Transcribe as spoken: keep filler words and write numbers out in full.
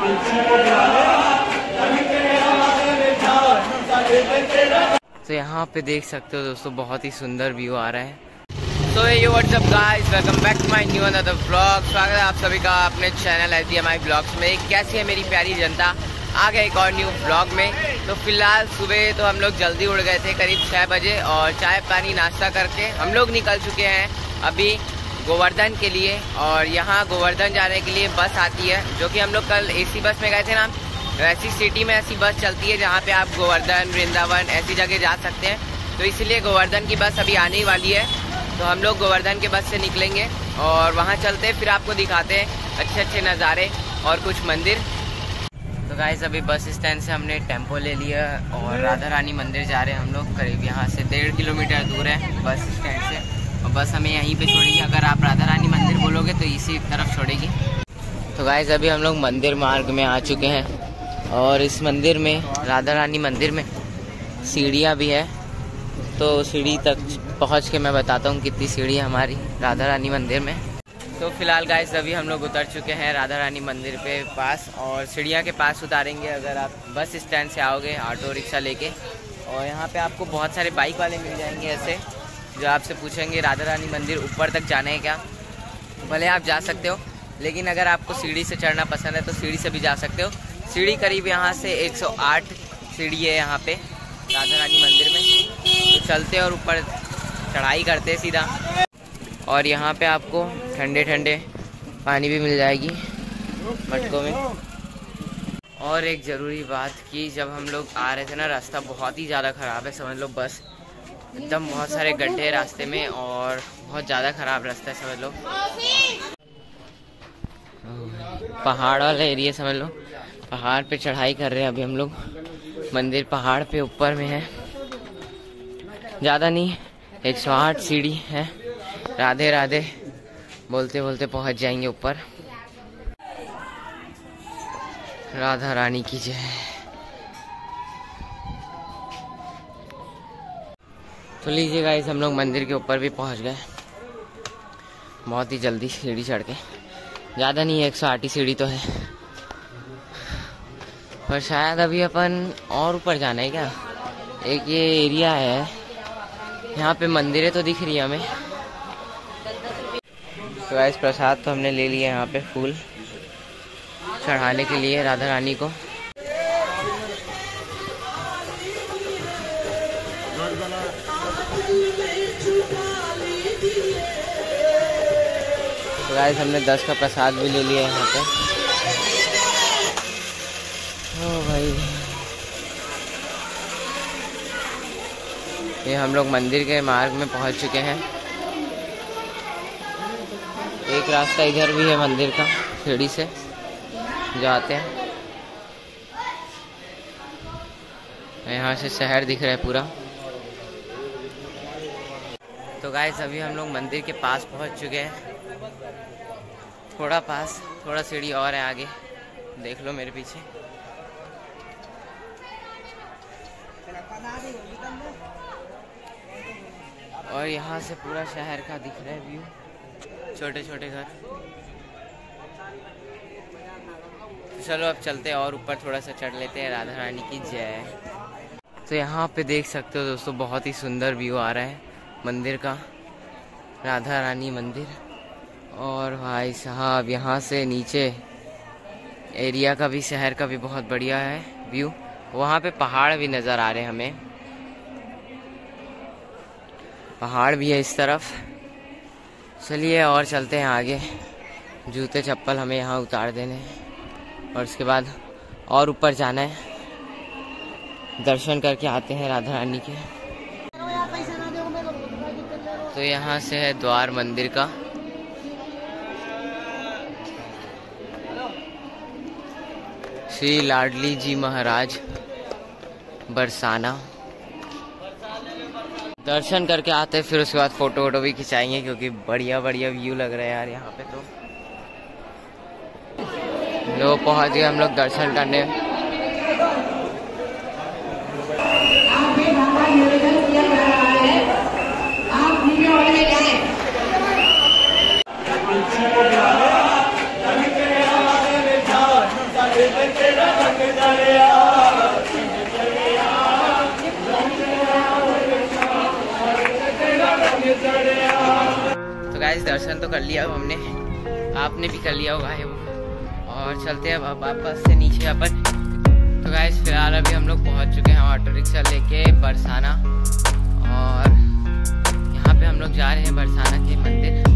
तो यहाँ पे देख सकते हो दोस्तों, बहुत ही सुंदर व्यू आ रहा है। सो ये what's up guys, welcome back to my new another vlog. स्वागत है आप सभी का अपने channel H D M I blogs में। कैसी है मेरी प्यारी जनता, आ गए एक और न्यू व्लॉग में। तो फिलहाल सुबह तो हम लोग जल्दी उठ गए थे करीब छः बजे, और चाय पानी नाश्ता करके हम लोग निकल चुके हैं अभी गोवर्धन के लिए। और यहाँ गोवर्धन जाने के लिए बस आती है, जो कि हम लोग कल एसी बस में गए थे ना। ऐसी सिटी में ऐसी बस चलती है जहाँ पे आप गोवर्धन, वृंदावन ऐसी जगह जा सकते हैं। तो इसलिए गोवर्धन की बस अभी आने ही वाली है। तो हम लोग गोवर्धन के बस से निकलेंगे और वहाँ चलते हैं, फिर आपको दिखाते हैं अच्छे अच्छे नज़ारे और कुछ मंदिर। तो गाइस अभी बस स्टैंड से हमने टेम्पो ले लिया और राधा रानी मंदिर जा रहे हैं हम लोग। करीब यहाँ से डेढ़ किलोमीटर दूर है बस स्टैंड से, और बस हमें यहीं पे छोड़ेगी। अगर आप राधा रानी मंदिर बोलोगे तो इसी तरफ छोड़ेगी। तो गाइस अभी हम लोग मंदिर मार्ग में आ चुके हैं, और इस मंदिर में, राधा रानी मंदिर में सीढ़ियाँ भी है। तो सीढ़ी तक पहुँच के मैं बताता हूँ कितनी सीढ़ी है हमारी राधा रानी मंदिर में। तो फिलहाल गाइस अभी हम लोग उतर चुके हैं राधा रानी मंदिर पे पास, और सीढ़ियाँ के पास उतारेंगे अगर आप बस स्टैंड से आओगे ऑटो रिक्शा लेके। और यहाँ पे आपको बहुत सारे बाइक वाले मिल जाएंगे ऐसे, जो आपसे पूछेंगे राधा रानी मंदिर ऊपर तक जाना है क्या। भले आप जा सकते हो, लेकिन अगर आपको सीढ़ी से चढ़ना पसंद है तो सीढ़ी से भी जा सकते हो। सीढ़ी करीब यहाँ से एक सौ आठ सीढ़ी है यहाँ पे राधा रानी मंदिर में। तो चलते और ऊपर चढ़ाई करते सीधा। और यहाँ पे आपको ठंडे ठंडे पानी भी मिल जाएगी मटकों में। और एक ज़रूरी बात कि जब हम लोग आ रहे थे ना, रास्ता बहुत ही ज़्यादा ख़राब है, समझ लो। बस एकदम बहुत सारे गड्ढे रास्ते में और बहुत ज़्यादा ख़राब रास्ता है, समझ लो। पहाड़ वाला एरिया समझ लो। पहाड़ पे चढ़ाई कर रहे हैं अभी हम लोग। मंदिर पहाड़ पे ऊपर में है, ज़्यादा नहीं, एक सौ आठ सीढ़ी है। राधे राधे बोलते बोलते पहुंच जाएंगे ऊपर। राधा रानी की जय। तो लीजिए गाइस, हम लोग मंदिर के ऊपर भी पहुंच गए बहुत ही जल्दी सीढ़ी चढ़ के। ज़्यादा नहीं, एक सौ आठ ही सीढ़ी तो है, पर शायद अभी अपन और ऊपर जाना है क्या। एक ये एरिया है, यहाँ पे मंदिरें तो दिख रही है हमें। तो गाइस प्रसाद तो हमने ले लिया यहाँ पे, फूल चढ़ाने के लिए राधा रानी को। तो गाइस हमने दस का प्रसाद भी ले लिया यहाँ पे। ओ भाई, ये हम लोग मंदिर के मार्ग में पहुँच चुके हैं। एक रास्ता इधर भी है मंदिर का, सीढ़ी से जाते हैं। यहाँ से शहर दिख रहा है पूरा। तो गाइस अभी हम लोग मंदिर के पास पहुँच चुके हैं। थोड़ा पास, थोड़ा सीढ़ी और है आगे, देख लो मेरे पीछे। और यहाँ से पूरा शहर का दिख रहा है व्यू, छोटे छोटे घर। तो चलो अब चलते हैं और ऊपर थोड़ा सा चढ़ लेते हैं। राधा रानी की जय। तो यहाँ पे देख सकते हो दोस्तों, बहुत ही सुंदर व्यू आ रहा है मंदिर का, राधा रानी मंदिर। और भाई साहब यहाँ से नीचे एरिया का भी, शहर का भी बहुत बढ़िया है व्यू। वहाँ पे पहाड़ भी नज़र आ रहे हैं हमें, पहाड़ भी है इस तरफ। चलिए और चलते हैं आगे। जूते चप्पल हमें यहाँ उतार देने हैं, और उसके बाद और ऊपर जाना है, दर्शन करके आते हैं राधा रानी के। तो यहाँ से है द्वार मंदिर का। श्री लाडली जी महाराज बरसाना। दर्शन करके आते हैं, फिर उसके बाद फोटो वोटो भी खिंचाएंगे, क्योंकि बढ़िया बढ़िया व्यू लग रहा है यार यहाँ पे। तो लोग पहुँच गए हम लोग दर्शन करने। तो गाइस दर्शन तो कर लिया अब हमने, आपने भी कर लिया होगा है वो। और चलते हैं अब वापस से नीचे अपन। तो गाइस फिलहाल अभी हम लोग पहुंच चुके हैं ऑटो रिक्शा लेके बरसाना, और यहाँ पे हम लोग जा रहे हैं बरसाना के मंदिर।